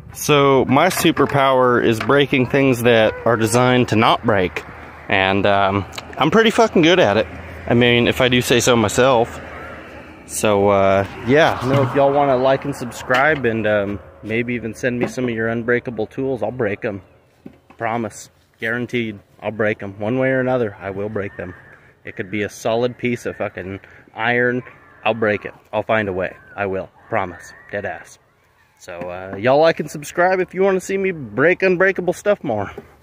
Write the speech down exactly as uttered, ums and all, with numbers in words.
So my superpower is breaking things that are designed to not break. And um, I'm pretty fucking good at it. I mean, if I do say so myself. So uh, yeah, you know, if y'all want to like and subscribe and um, maybe even send me some of your unbreakable tools, I'll break them. Promise. Guaranteed. I'll break them. One way or another, I will break them. It could be a solid piece of fucking iron. I'll break it. I'll find a way. I will. Promise. Dead ass. So, uh, y'all like and subscribe if you want to see me break unbreakable stuff more.